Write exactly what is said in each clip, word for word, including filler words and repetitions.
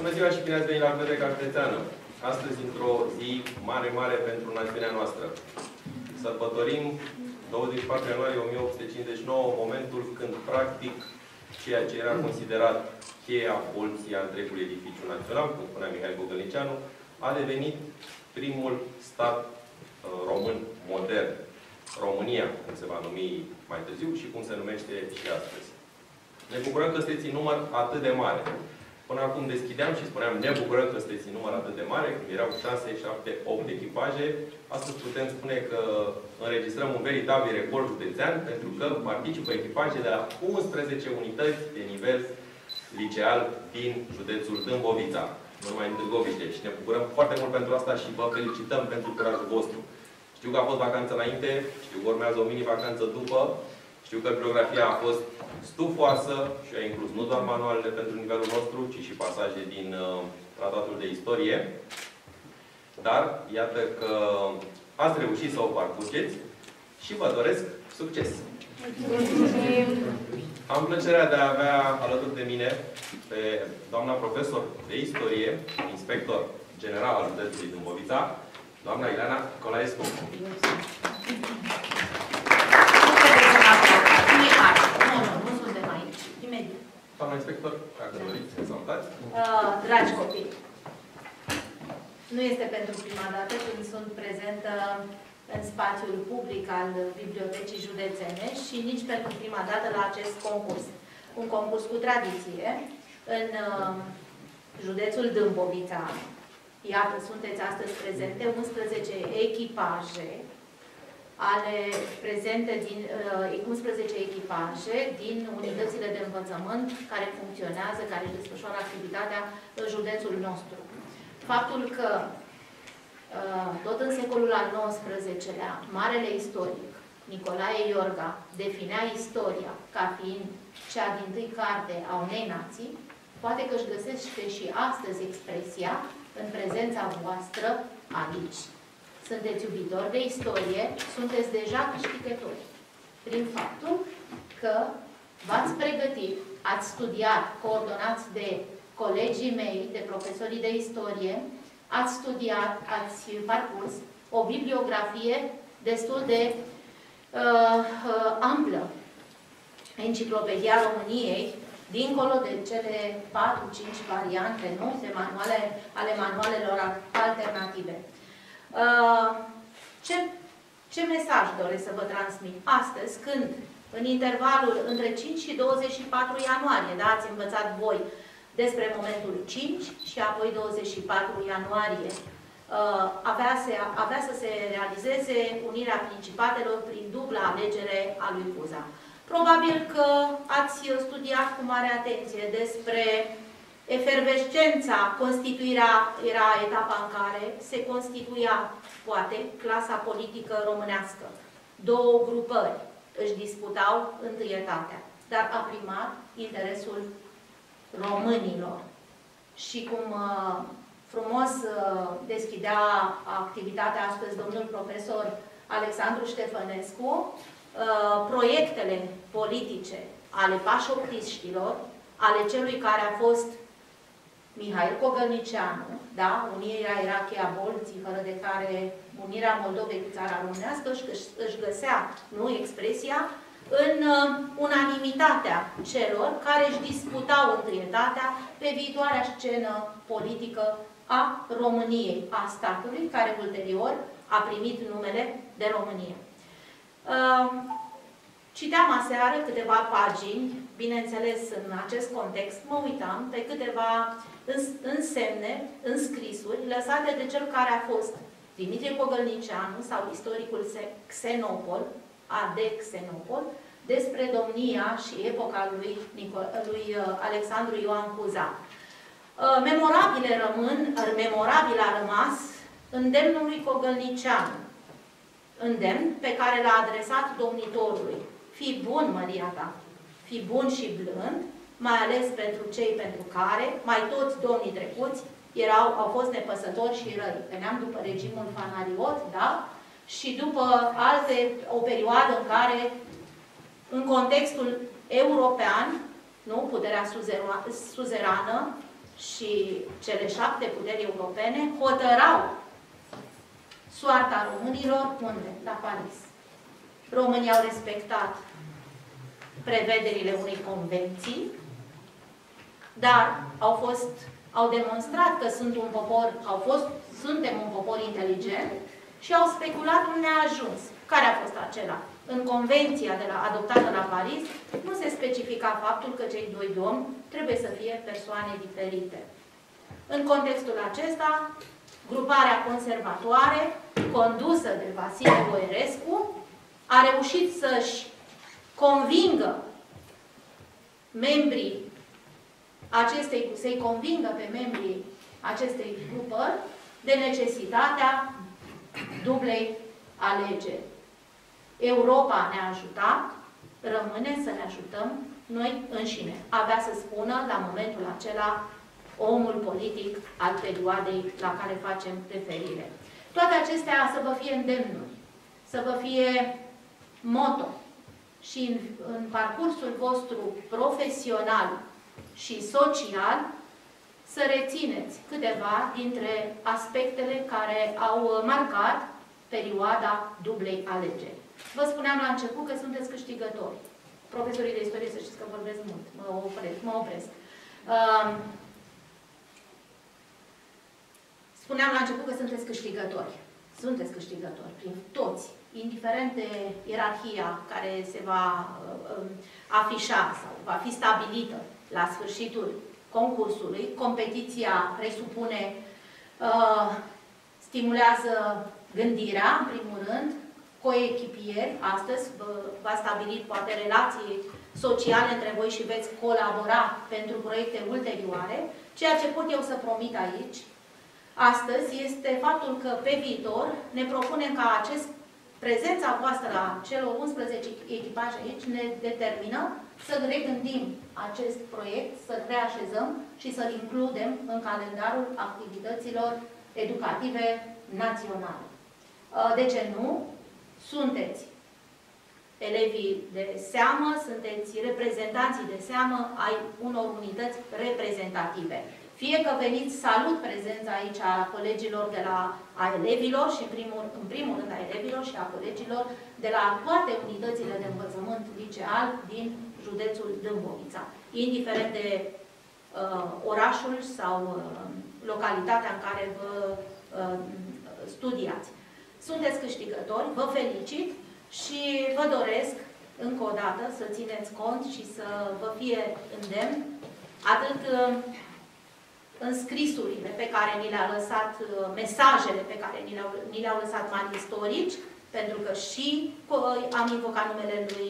Bună ziua și bine ați venit la Biblioteca Județeană. Astăzi, într-o zi mare, mare pentru națiunea noastră. Sărbătorim douăzeci și patru ianuarie o mie opt sute cincizeci și nouă, momentul când, practic, ceea ce era considerat cheia bolții a întregului edificiu național, cum spunea Mihail Gogălnicianu, a devenit primul stat uh, român modern. România, cum se va numi mai târziu și cum se numește și astăzi. Ne bucurăm că sunteți în număr atât de mare. Până acum deschideam și spuneam, ne bucurăm că sunteți în număr atât de mare, când erau șase, șapte, opt echipaje. Astăzi putem spune că înregistrăm un veritabil record județean, pentru că participă echipaje de la unsprezece unități de nivel liceal din județul Dâmbovița, nu numai în Târgoviște. Și ne bucurăm foarte mult pentru asta și vă felicităm pentru curajul vostru. Știu că a fost vacanță înainte, știu că urmează o mini-vacanță după, știu că bibliografia a fost stufoasă și a inclus nu doar manualele pentru nivelul nostru, ci și pasaje din uh, tratatul de istorie. Dar, iată că ați reușit să o parcurgeți și vă doresc succes! Am plăcerea de a avea alături de mine pe doamna profesor de istorie, inspector general al județului Dâmbovița, doamna Ileana Colaescu. Doamna inspector, dacă doriți să salutați. Uh, dragi copii, nu este pentru prima dată când sunt prezentă în spațiul public al Bibliotecii Județene și nici pentru prima dată la acest concurs. Un concurs cu tradiție în uh, județul Dâmbovița. Iată, sunteți astăzi prezente unsprezece echipaje ale prezente din uh, unsprezece echipaje din unitățile de învățământ care funcționează, care își desfășoară activitatea în județul nostru. Faptul că uh, tot în secolul al nouăsprezecelea, marele istoric, Nicolae Iorga, definea istoria ca fiind cea dintâi carte a unei nații, poate că își găsește și astăzi expresia în prezența voastră aici. Sunteți iubitori de istorie, sunteți deja câștigători. Prin faptul că v-ați pregătit, ați studiat, coordonați de colegii mei, de profesorii de istorie, ați studiat, ați parcurs o bibliografie destul de uh, uh, amplă. Enciclopedia României, dincolo de cele patru cinci variante, nu? De manuale, ale manualelor alternative. Uh, ce, ce mesaj doresc să vă transmit astăzi, când în intervalul între cinci și douăzeci și patru ianuarie, da, ați învățat voi despre momentul cinci și apoi douăzeci și patru ianuarie, uh, avea, se, avea să se realizeze unirea principatelor prin dubla alegere a lui Cuza. Probabil că ați studiat cu mare atenție despre efervescența, constituirea era etapa în care se constituia, poate, clasa politică românească. Două grupări își disputau întâietatea, dar a primat interesul românilor. Și cum uh, frumos uh, deschidea activitatea astăzi domnul profesor Alexandru Ștefănescu, uh, proiectele politice ale pașoptiștilor, ale celui care a fost Mihail Gogălnicianu, da? Unirea era cheia bolții, fără de care unirea Moldovei cu țara românească își, își găsea, nu, expresia, în uh, unanimitatea celor care își disputau întâietatea pe viitoarea scenă politică a României, a statului, care ulterior a primit numele de România. Uh, citeam aseară câteva pagini, bineînțeles în acest context, mă uitam pe câteva însemne, înscrisuri, lăsate de cel care a fost Dimitrie Gogălnicianu sau istoricul Xenopol, A D Xenopol, despre domnia și epoca lui, lui Alexandru Ioan Cuza. Memorabile rămân, memorabil a rămas îndemnul lui Gogălnicianu, îndemn pe care l-a adresat domnitorului. Fii bun, măria ta, fii bun și blând, mai ales pentru cei pentru care, mai toți domnii trecuți, erau, au fost nepăsători și răi. Veneam după regimul fanariot, da? Și după alte, o perioadă în care, în contextul european, nu, puterea suzerană și cele șapte puteri europene hotărau soarta românilor unde? La Paris. Românii au respectat prevederile unei convenții, dar au fost, au demonstrat că sunt un popor, au fost, suntem un popor inteligent și au speculat un neajuns. Care a fost acela? În convenția de la, adoptată la Paris, nu se specifica faptul că cei doi domni trebuie să fie persoane diferite. În contextul acesta, gruparea conservatoare, condusă de Vasile Voierescu, a reușit să-și convingă membrii acestei, să-i convingă pe membrii acestei grupări de necesitatea dublei alegeri. Europa ne-a ajutat, rămâne să ne ajutăm noi înșine. Avea să spună, la momentul acela, omul politic al perioadei la care facem referire. Toate acestea să vă fie îndemnuri, să vă fie moto și în, în parcursul vostru profesional și social să rețineți câteva dintre aspectele care au marcat perioada dublei alegeri. Vă spuneam la început că sunteți câștigători. Profesorii de istorie, să știți că vorbesc mult. Mă opresc. Mă opresc. Uh, spuneam la început că sunteți câștigători. Sunteți câștigători prin toți, indiferent de ierarhia care se va uh, afișa sau va fi stabilită la sfârșitul concursului. Competiția presupune, uh, stimulează gândirea, în primul rând, coechipieri. Astăzi v-a stabilit poate relații sociale între voi și veți colabora pentru proiecte ulterioare. Ceea ce pot eu să promit aici, astăzi, este faptul că pe viitor ne propunem ca acest, prezența voastră la celor unsprezece echipaje aici ne determină să regândim acest proiect, să-l reașezăm și să-l includem în calendarul activităților educative naționale. De ce nu? Sunteți elevii de seamă, sunteți reprezentanții de seamă ai unor unități reprezentative. Fie că veniți, salut prezența aici a colegilor de la a elevilor și în primul, în primul rând a elevilor și a colegilor de la toate unitățile de învățământ liceal din județul Dâmbovița, indiferent de uh, orașul sau uh, localitatea în care vă uh, studiați. Sunteți câștigători, vă felicit și vă doresc încă o dată să țineți cont și să vă fie îndemn atât în scrisurile pe care ni le-a lăsat, mesajele pe care ni le-au lăsat mari istorici, pentru că și am invocat numele lui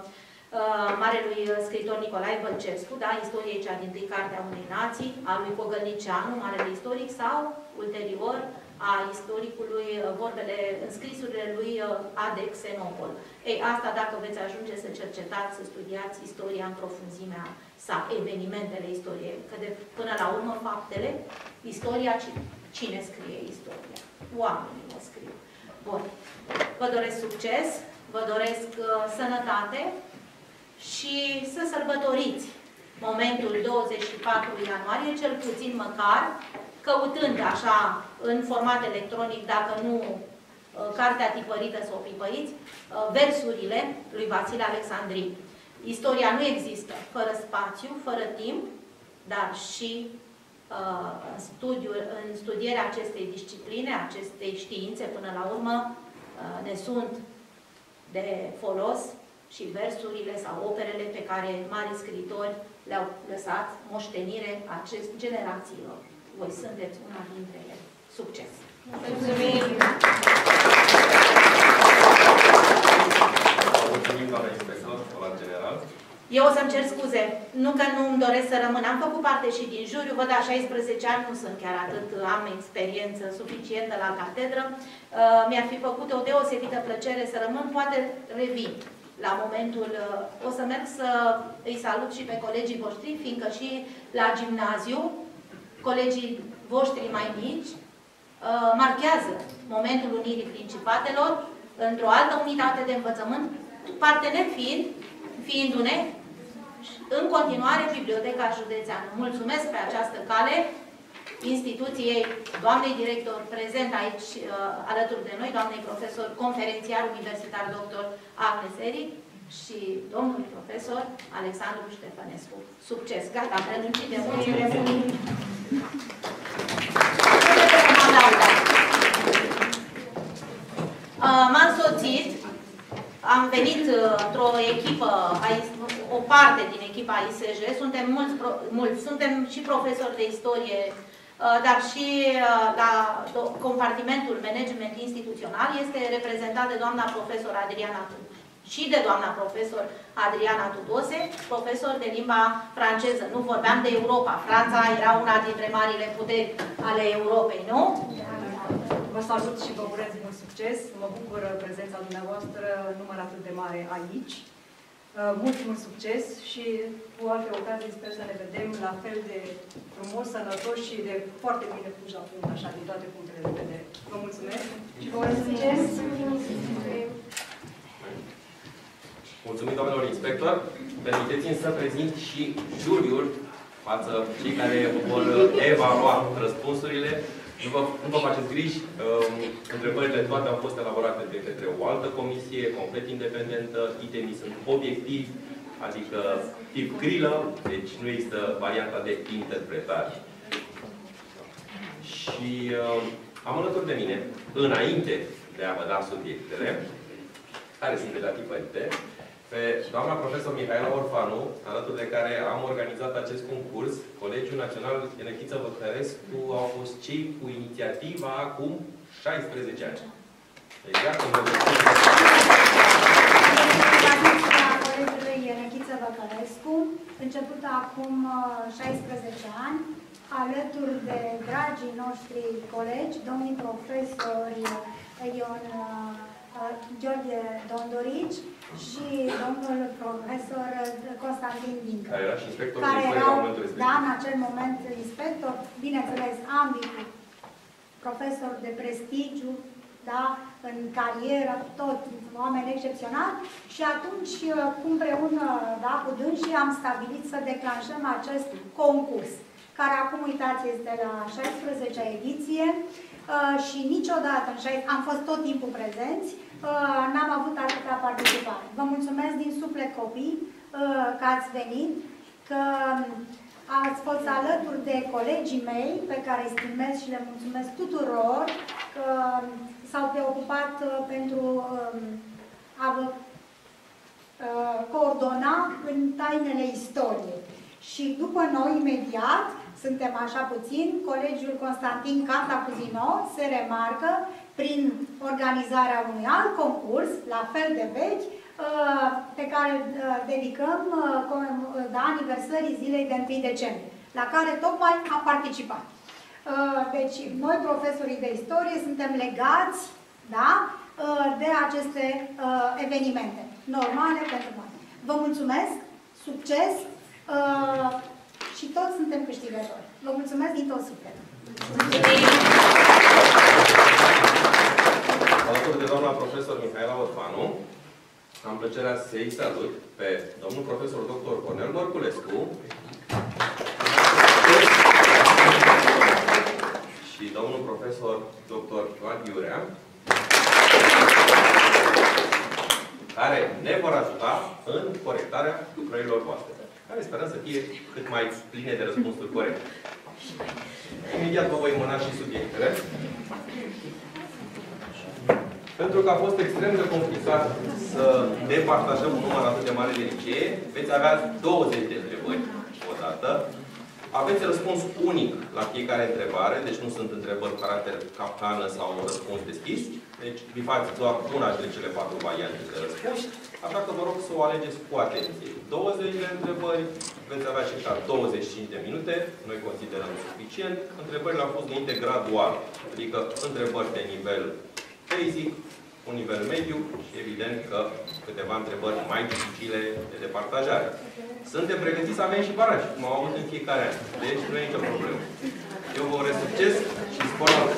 marelui scriitor Nicolae Bălcescu, da, istorie cea dintâi Cartea unei nații, a lui Cogălnicianu, marele istoric, sau ulterior a istoricului, vorbele, înscrisurile lui Ade Xenopol. Ei, asta dacă veți ajunge să cercetați, să studiați istoria în profunzimea sa, evenimentele istoriei, că de până la urmă faptele, istoria, cine scrie istoria? Oamenii o scriu. Bun. Vă doresc succes, vă doresc uh, sănătate și să sărbătoriți momentul douăzeci și patru ianuarie, cel puțin măcar, căutând așa, în format electronic, dacă nu cartea tipărită să o pipăiți, versurile lui Vasile Alexandrin. Istoria nu există fără spațiu, fără timp, dar și uh, în, studiu, în studierea acestei discipline, acestei științe, până la urmă, uh, ne sunt de folos și versurile sau operele pe care mari scriitori le-au lăsat moștenire acest generațiilor. Voi sunteți una dintre ele. Succes! Mulțumim! Mulțumim, doamna inspector, la general. Eu o să-mi cer scuze. Nu că nu îmi doresc să rămân. Am făcut parte și din juriu. Văd, a șaisprezece ani nu sunt chiar atât. Am experiență suficientă la catedră. Uh, Mi-ar fi făcut o deosebită plăcere să rămân. Poate revin la momentul... Uh, o să merg să îi salut și pe colegii voștri, fiindcă și la gimnaziu, colegii voștri mai mici uh, marchează momentul unirii principatelor într-o altă unitate de învățământ, partener fiind, fiindu-ne în continuare Biblioteca Județeană. Mulțumesc pe această cale instituției, doamnei director prezent aici uh, alături de noi, doamnei profesor conferențiar universitar doctor Agnes Eric și domnul profesor Alexandru Ștefănescu. Succes! Gata, prelungit de mulțile. M-am însoțit, am venit într-o echipă, o parte din echipa I S J, suntem mulți, mulți, suntem și profesori de istorie, dar și la compartimentul management instituțional este reprezentat de doamna profesor Adriana Tudose și de doamna profesor Adriana Tudose, profesor de limba franceză. Nu vorbeam de Europa. Franța era una dintre marile puteri ale Europei, nu? Vă salut și vă urez mult succes. Mă bucur prezența dumneavoastră în număr atât de mare aici. Mult, mult succes și cu alte ocazii sper să ne vedem la fel de frumos, sănătos și de foarte bine pus la punct, așa, din toate punctele de vedere. Vă mulțumesc și vă urez succes. Mulțumim, doamnelor inspector. Permiteți-mi să prezint și juriul față cei care vor evalua răspunsurile. Nu vă, nu vă faceți griji, um, întrebările toate au fost elaborate de către o altă comisie, complet independentă, itemii sunt obiectivi, adică tip grilă, deci nu există varianta de interpretare. Și um, am alături de mine, înainte de a vă da subiectele, care sunt de la tipărite, pe doamna profesor Mihaela Orfanu, alături de care am organizat acest concurs. Colegiul Național Enechiță Văcărescu au fost cei cu inițiativa acum șaisprezece ani. Deci, iată, vă Colegiului Enechiță Văcărescu, început acum șaisprezece ani, alături de dragii noștri colegi, domnii profesori Ion George Dondorici și domnul profesor Constantin Dincă, care era și inspector care de erau, istorie, da, în acel moment inspector, bineînțeles, ambii profesori de prestigiu, da, în carieră, tot oameni excepționali, și atunci, împreună, da, cu dânsii, am stabilit să declanșăm acest concurs, care acum, uitați, este la șaisprezecea ediție uh, și niciodată, în șaisprezece, am fost tot timpul prezenți, uh, n-am avut atâta participare. Vă mulțumesc din suflet, copii, uh, că ați venit, că ați fost alături de colegii mei, pe care îi stimez și le mulțumesc tuturor, că s-au preocupat uh, pentru uh, a vă uh, coordona în tainele istoriei. Și după noi, imediat, suntem așa puțin, Colegiul Constantin Cantacuzino se remarcă prin organizarea unui alt concurs, la fel de vechi, pe care îl dedicăm da, aniversării zilei de întâi decembrie, la care tocmai am participat. Deci, noi, profesorii de istorie, suntem legați, da, de aceste evenimente normale pentru noi. Vă mulțumesc, succes și toți suntem câștigători. Vă mulțumesc din tot sufletul. Alături de doamna profesor Mihaela Orfanu, am plăcerea să-i salut pe domnul profesor doctor Cornel Mărculescu și domnul profesor doctor Ioan Iurea, care ne vor ajuta în corectarea lucrărilor voastre, care sperăm să fie cât mai pline de răspunsuri corecte. Imediat vă voi mâna și subiectele. Pentru că a fost extrem de complicat să departajăm un număr atât de mare de licee, veți avea douăzeci de întrebări odată. Aveți răspuns unic la fiecare întrebare, deci nu sunt întrebări cu caracter capcană sau un răspuns deschis. Deci bifați doar una dintre cele patru variante de răspuns. Așa că vă rog să o alegeți cu atenție. douăzeci de întrebări, veți avea circa douăzeci și cinci de minute, noi considerăm suficient. Întrebările au fost gândite gradual, adică întrebări de nivel basic, un nivel mediu și evident că câteva întrebări mai dificile de departajare. Suntem pregătiți să avem și baraj, cum am avut în fiecare an. Deci nu e nicio problemă. Eu vă urez succes și spor la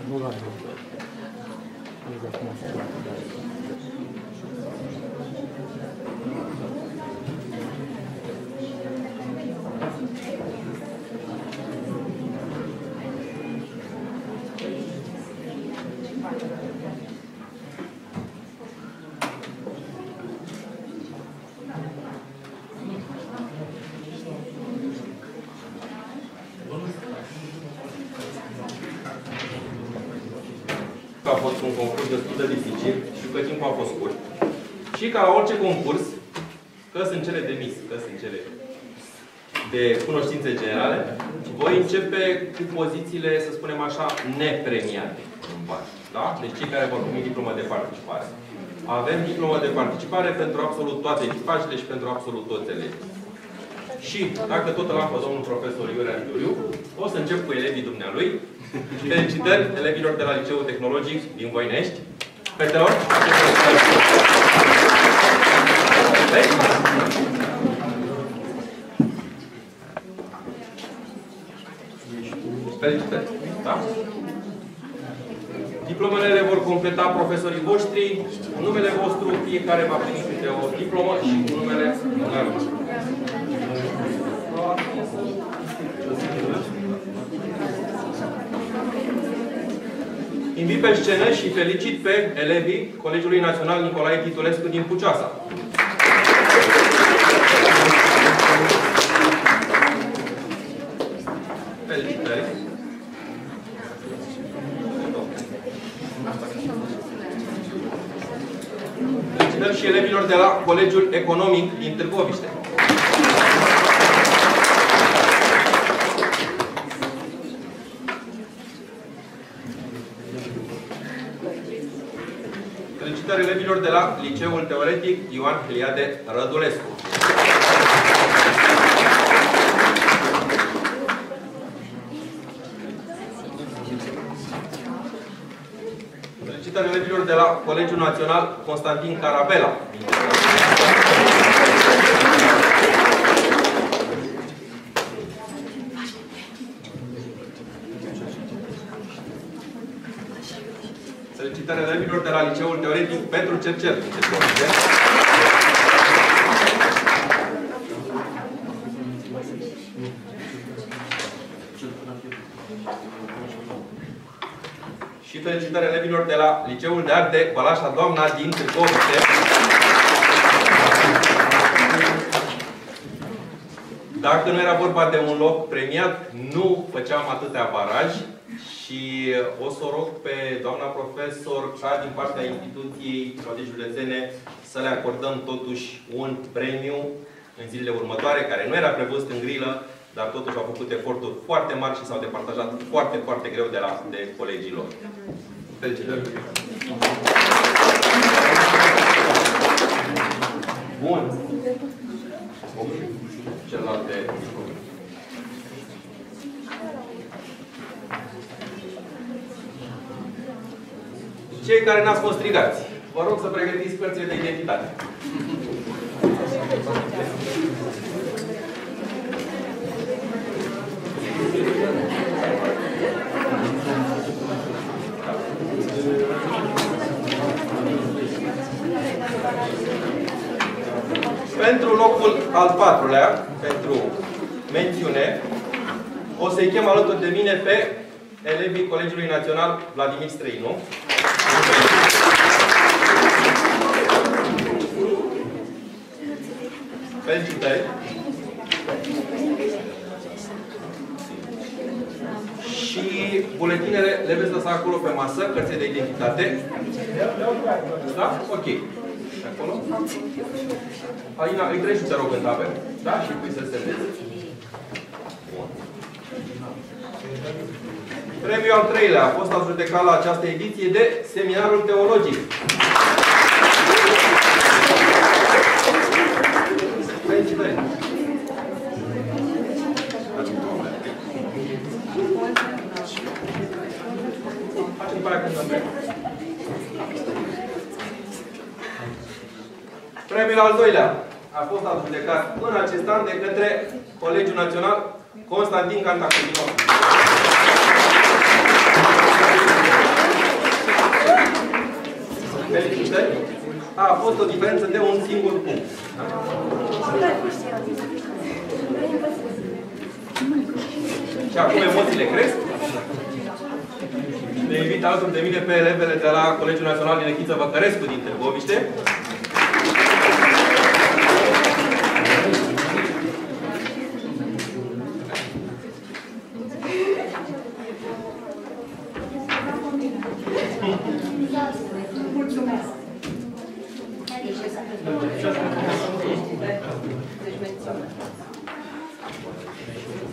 A fost un concurs destul de dificil și că timpul a fost scurt. Și ca la orice concurs, că sunt cele de mis, că sunt cele de cunoștințe generale, voi începe cu pozițiile, să spunem așa, nepremiate în bani. Da? Deci cei care vor primi diplomă de participare. Avem diplomă de participare pentru absolut toate echipajele și pentru absolut toți elevii. Și, dacă tot îl am pe domnul profesor Iurea Giuriu, o să încep cu elevii dumnealui. Felicitări elevilor de la Liceul Tehnologic din Voinești. Fetelor! Felicitări! Da? Diplomele le vor completa profesorii voștri. Cu numele vostru, fiecare va primi câte o diplomă și cu numele dumneavoastră. Invit pe scenă și felicit pe elevii Colegiului Național Nicolae Titulescu din Puceasa. Felicitări! Felicitări și elevilor de la Colegiul Economic din Târgoviște. Felicitări elevilor de la Liceul Teoretic Ioan Heliade Rădulescu. Felicitări elevilor de la Colegiul Național Constantin Carabela. Felicitări elevilor de la Liceul Teoretic Petru Cercel. Și felicitări elevilor de la Liceul de Arte Bălașa Doamna din Târgoviște. Dacă nu era vorba de un loc premiat, nu făceam atâtea baraji. Și o să o rog pe doamna profesor, ca din partea instituției Teologiei Județene, să le acordăm totuși un premiu în zilele următoare, care nu era prevăzut în grilă, dar totuși au făcut eforturi foarte mari și s-au departajat foarte, foarte greu de, la, de colegii lor. Felicitări! Bun! Celelalte diplome. Cei care n-ați fost strigați, vă rog să pregătiți cărțile de identitate. Pentru locul al patrulea, pentru mențiune, o să-i chem alături de mine pe elevii Colegiului Național Vladimir Străinu. Felicitări! Și buletinele le veți lăsa acolo pe masă, cărțile de identitate. Da? Ok. Acolo. Alina, îi treci, te rog, în tabel. Da? Și pui să semnezi. Premiul al treilea a fost adjudecat la această ediție de Seminarul Teologic. Felicitări! Facem pe aia când îmi Premiul al doilea a fost adjudecat în acest an de către Colegiul Național Constantin Cantacuzino. a fost o diferență de un singur punct. Da? Și acum emoțiile cresc. Ne invit alături de mine pe elevele de la Colegiul Național din Echiță Văcărescu din Târgoviște. Mulțumesc! Mulțumesc.